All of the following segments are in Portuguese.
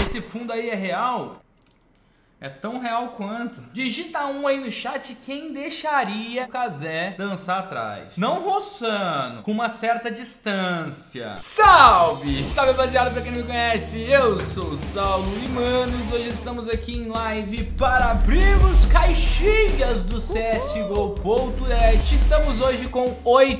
Esse fundo aí é real? É tão real quanto. Digita um aí no chat quem deixaria o Cazé dançar atrás. Não roçando, com uma certa distância. Salve! Salve, rapaziada, pra quem não me conhece, eu sou o Saulo e, manos, hoje estamos aqui em live para abrirmos caixinhas do CSGO.net. Estamos hoje com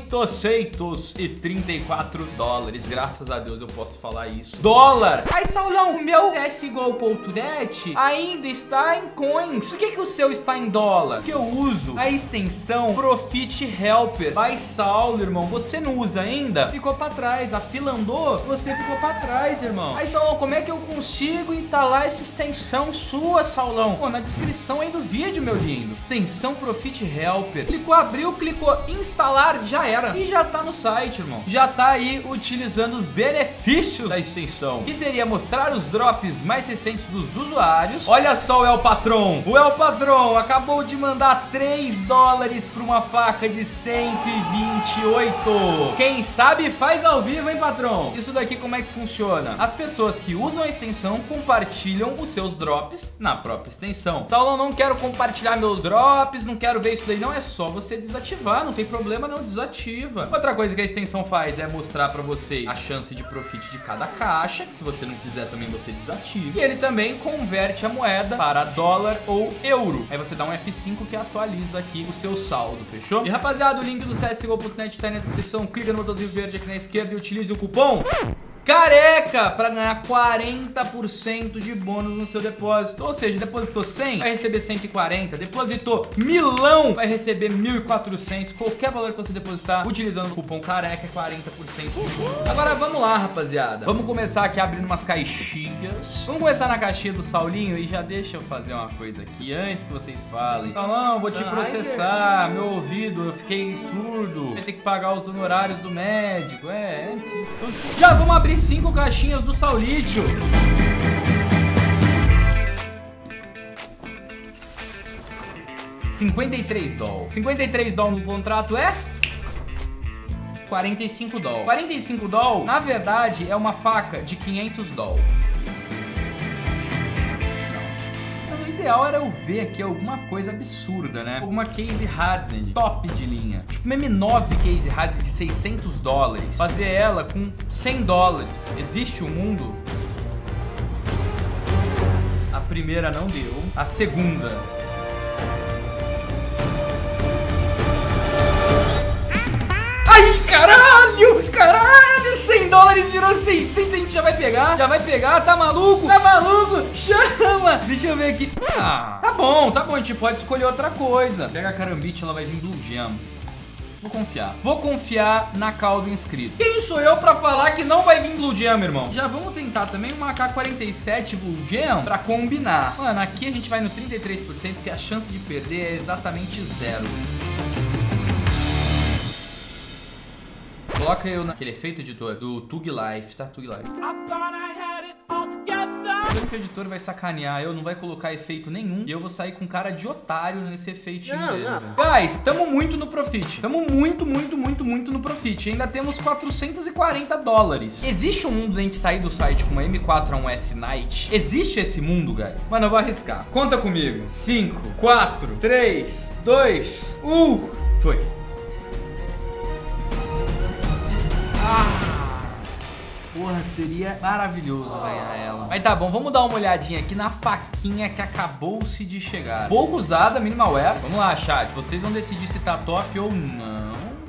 834 dólares. Graças a Deus eu posso falar isso. Dólar! Ai, Saulão, o meu CSGO.net ainda está em coins. Por que o seu está em dólar? Porque eu uso a extensão Profit Helper. Vai, Saulo, irmão. Você não usa ainda? Ficou pra trás. A fila andou, você ficou pra trás, irmão. Aí, Saulão, como é que eu consigo instalar essa extensão sua, Saulão? Pô, na descrição aí do vídeo, meu lindo. Extensão Profit Helper. Clicou, abriu, clicou instalar, já era. E já tá no site, irmão. Já tá aí utilizando os benefícios da extensão, que seria mostrar os drops mais recentes dos usuários. Olha só, o El Patron. O El Patron acabou de mandar 3 dólares pra uma faca de 128. Quem sabe faz ao vivo, hein, patrão? Isso daqui como é que funciona? As pessoas que usam a extensão compartilham os seus drops na própria extensão. Saulo, não quero compartilhar meus drops, não quero ver isso daí. Não, é só você desativar, não tem problema, não, desativa. Outra coisa que a extensão faz é mostrar pra você a chance de profit de cada caixa, que se você não quiser também você desativa. E ele também converte a moeda para dólar ou euro. Aí você dá um F5 que atualiza aqui o seu saldo, fechou? E rapaziada, o link do CSGO.net tá aí na descrição. Clica no botãozinho verde aqui na esquerda e utilize o cupom Careca para ganhar 40% de bônus no seu depósito. Ou seja, depositou 100, vai receber 140. Depositou 1000, vai receber 1.400. Qualquer valor que você depositar utilizando o cupom Careca é 40% de bônus. Agora vamos lá, rapaziada. Vamos começar aqui abrindo umas caixinhas. Vamos começar na caixinha do Saulinho. E já deixa eu fazer uma coisa aqui antes que vocês falem. Saulão, vou te processar. Meu ouvido, eu fiquei surdo. Vai ter que pagar os honorários do médico. É, antes disso tudo. Já vamos abrir 5 caixinhas do Saulítio. $53. 53 dólares no contrato é 45 dólares. 45 dólares, na verdade, é uma faca de 500 dólares. O ideal era eu ver aqui alguma coisa absurda, né? Alguma case hardened, top de linha. Tipo uma M9 case hardened de 600 dólares. Fazer ela com 100 dólares. Existe um mundo? A primeira não deu. A segunda... Ai, caralho! Caralho! 100 dólares virou 600, a gente já vai pegar? Já vai pegar? Tá maluco? Tá maluco? Chama! Deixa eu ver aqui. Ah, tá bom, a gente pode escolher outra coisa. Pega a carambite, ela vai vir Blue Gem. Vou confiar. Vou confiar na call do inscrito. Quem sou eu pra falar que não vai vir Blue Gem, irmão? Já vamos tentar também uma AK-47 Blue Gem pra combinar. Mano, aqui a gente vai no 33%, porque a chance de perder é exatamente 0. Coloca eu naquele efeito, editor, do Tug Life, tá? Tug Life. Lembra que o editor vai sacanear, eu não vai colocar efeito nenhum e eu vou sair com cara de otário nesse efeitinho dele. Guys, tamo muito no profit. Tamo muito no profit. Ainda temos 440 dólares. Existe um mundo da gente sair do site com uma M4A1S Night? Existe esse mundo, guys? Mano, eu vou arriscar. Conta comigo. 5, 4, 3, 2, 1. Foi. Porra, seria maravilhoso ganhar ela. Mas tá bom, vamos dar uma olhadinha aqui na faquinha que acabou-se de chegar. Pouco usada, minimalware. Vamos lá, chat. Vocês vão decidir se tá top ou não.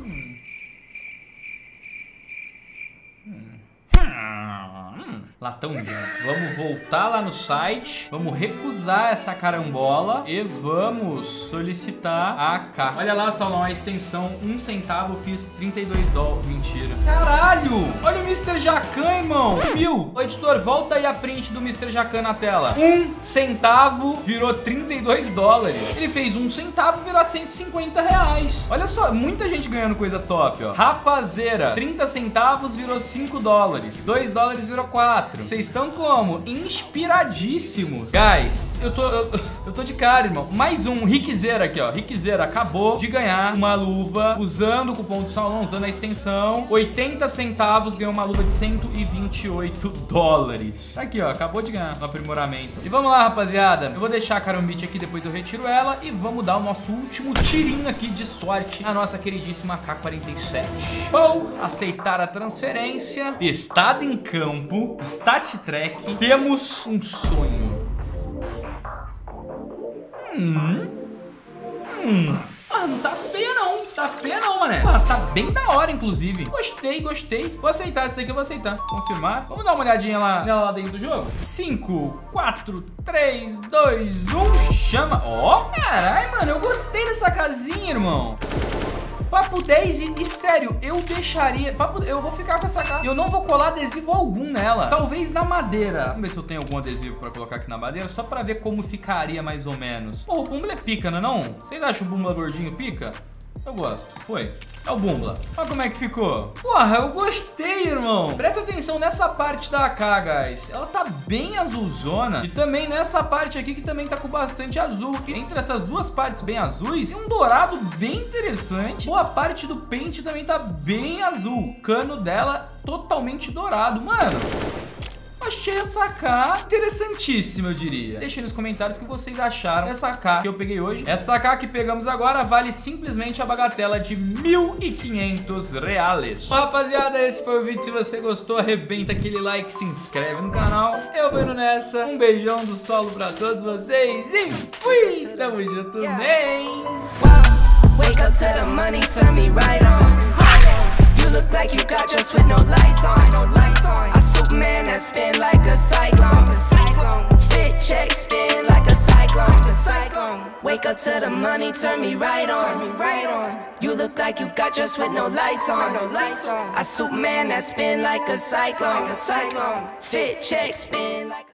Latão de... Vamos voltar lá no site. Vamos recusar essa carambola. E vamos solicitar a AK. Olha lá, Saulão, a extensão 1 centavo. Eu fiz 32 dólares. Mentira. Caralho! Olha o Mr. Jacan, irmão. 1000. Ô, editor, volta aí a print do Mr. Jacan na tela. 1 centavo virou 32 dólares. Ele fez 1 centavo virar 150 reais. Olha só, muita gente ganhando coisa top, ó. Rafazeira, 30 centavos virou 5 dólares. 2 dólares virou 4. 4. Vocês estão como? Inspiradíssimos. Guys, eu tô de cara, irmão. Mais um Riquezeira aqui, ó. Riquezeira acabou de ganhar uma luva usando o cupom do Saulão, usando a extensão. 80 centavos, ganhou uma luva de 128 dólares. Aqui, ó, acabou de ganhar no aprimoramento. E vamos lá, rapaziada. Eu vou deixar a Karambit aqui, depois eu retiro ela. E vamos dar o nosso último tirinho aqui de sorte na nossa queridíssima AK-47. Vou aceitar a transferência. Testado em campo. Stat Track. Temos um sonho. Ah, não tá feia não. Tá feia não, mané. Ah, tá bem da hora, inclusive. Gostei, gostei. Vou aceitar esse daqui, eu vou aceitar. Confirmar. Vamos dar uma olhadinha lá dentro do jogo. 5, 4, 3, 2, 1. Chama. Ó, caralho, mano. Eu gostei dessa casinha, irmão. Papo 10 e sério, eu deixaria... eu vou ficar com essa cara. Eu não vou colar adesivo algum nela. Talvez na madeira. Vamos ver se eu tenho algum adesivo pra colocar aqui na madeira, só pra ver como ficaria mais ou menos. Pô, o Bumbla é pica, não é não? Vocês acham o Bumbla gordinho pica? Eu gosto. Foi. É o Bumbla. Olha como é que ficou. Porra, eu gostei, irmão. Presta atenção nessa parte da AK, guys. Ela tá bem azulzona. E também nessa parte aqui que também tá com bastante azul. Entre essas duas partes bem azuis, tem um dourado bem interessante. Boa parte do pente também tá bem azul. O cano dela totalmente dourado. Mano, achei essa AK interessantíssima, eu diria. Deixem nos comentários o que vocês acharam dessa AK que eu peguei hoje. Essa AK que pegamos agora vale simplesmente a bagatela de 1.500 reais. Bom, rapaziada, esse foi o vídeo. Se você gostou, arrebenta aquele like, se inscreve no canal. Eu vou indo nessa. Um beijão do solo pra todos vocês e fui! Tamo junto, nem! Wake up to the money, turn me right on. You look like you got just with no lights on. I Superman that spin like a cyclone. Fit check spin like a cyclone. Wake up to the money, turn me right on. You look like you got just with no lights on. I Superman that spin like a cyclone. Fit check spin like